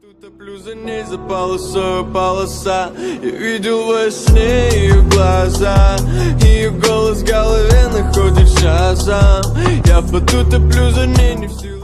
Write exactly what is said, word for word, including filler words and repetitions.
Топлю за ней, за полосою полоса. Я видел во сне ее глаза, ее голос в голове находит шазам. Я в поту топлю за ней, не всю.